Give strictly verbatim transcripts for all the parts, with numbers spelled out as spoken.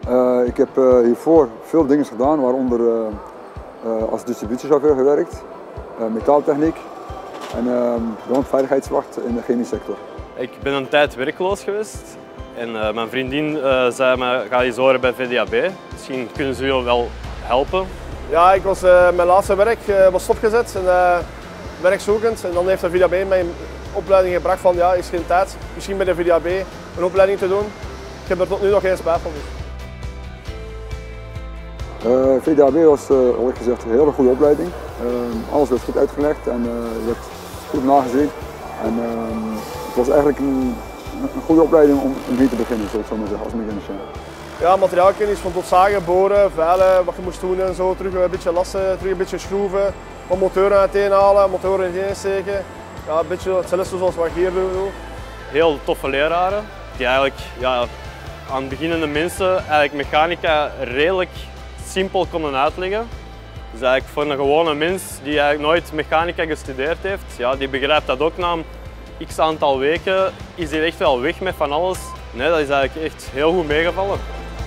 Uh, ik heb uh, hiervoor veel dingen gedaan, waaronder uh, uh, als distributiechauffeur gewerkt, uh, metaaltechniek en uh, brandveiligheidswacht in de chemische sector. Ik ben een tijd werkloos geweest en uh, mijn vriendin uh, zei me, ga eens horen bij V D A B. Misschien kunnen ze je wel helpen. Ja, ik was uh, mijn laatste werk uh, was stopgezet en uh, werkzoekend. En dan heeft de V D A B mij een opleiding gebracht van ja, is geen tijd, misschien bij de V D A B een opleiding te doen. Ik heb er tot nu nog geen spijt van. Uh, V D A B was uh, eerlijk gezegd een hele goede opleiding. Uh, alles werd goed uitgelegd en uh, werd goed nagezien. En, uh, het was eigenlijk een, een goede opleiding om, om hier te beginnen, zo ik zo maar zeggen, als mechanicien. Ja, materiaalkennis van tot zagen, boren, veilen, wat je moest doen en zo. Terug een beetje lassen, terug een beetje schroeven, wat motoren uiteenhalen, motoren uiteensteken. Ja, een beetje hetzelfde zoals wat ik hier doe. Heel toffe leraren die eigenlijk ja, aan beginnende mensen eigenlijk mechanica redelijk simpel konden uitleggen. Dus eigenlijk voor een gewone mens die eigenlijk nooit mechanica gestudeerd heeft, ja, die begrijpt dat ook na een x aantal weken, is hij echt wel weg met van alles. Nee, dat is eigenlijk echt heel goed meegevallen.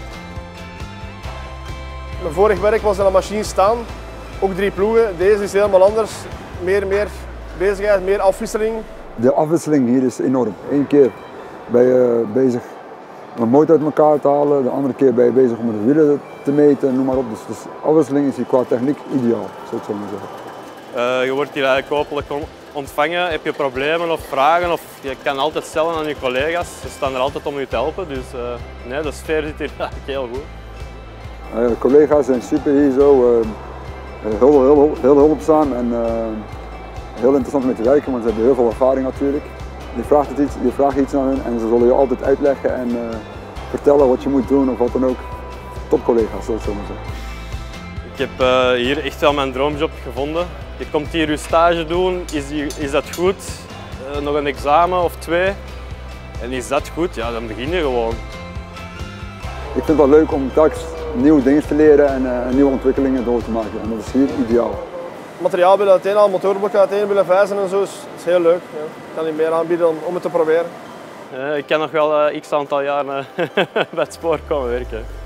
Mijn vorig werk was aan een machine staan, ook drie ploegen. Deze is helemaal anders, meer, meer bezigheid, meer afwisseling. De afwisseling hier is enorm. Eén keer ben je bezig om een motor uit elkaar te halen, de andere keer ben je bezig om de wielen te meten, noem maar op. Dus, dus afwisseling is hier qua techniek ideaal, zou ik zo maar zeggen. Uh, je wordt hier eigenlijk hopelijk ontvangen. Heb je problemen of vragen, of je kan altijd stellen aan je collega's. Ze staan er altijd om je te helpen, dus uh, nee, de sfeer zit hier eigenlijk heel goed. Uh, de collega's zijn super hier zo, uh, heel, heel, heel, heel hulpzaam en uh, heel interessant om mee te werken, want ze hebben heel veel ervaring natuurlijk. Je vraagt, het iets, je vraagt iets aan hen en ze zullen je altijd uitleggen en uh, vertellen wat je moet doen of wat dan ook. Topcollega's, zou ik zo maar zeggen. Ik heb uh, hier echt wel mijn droomjob gevonden. Je komt hier je stage doen, is, die, is dat goed? Uh, nog een examen of twee. En is dat goed, ja, dan begin je gewoon. Ik vind het wel leuk om telkens nieuwe dingen te leren en uh, nieuwe ontwikkelingen door te maken. En dat is hier ideaal. Materiaal willen uiteenhalen, motorblokken uiteen willen vijzen en zo is, is heel leuk. Ja. Ik kan niet meer aanbieden om het te proberen. Uh, ik kan nog wel uh, x aantal jaar uh, bij het spoor komen werken.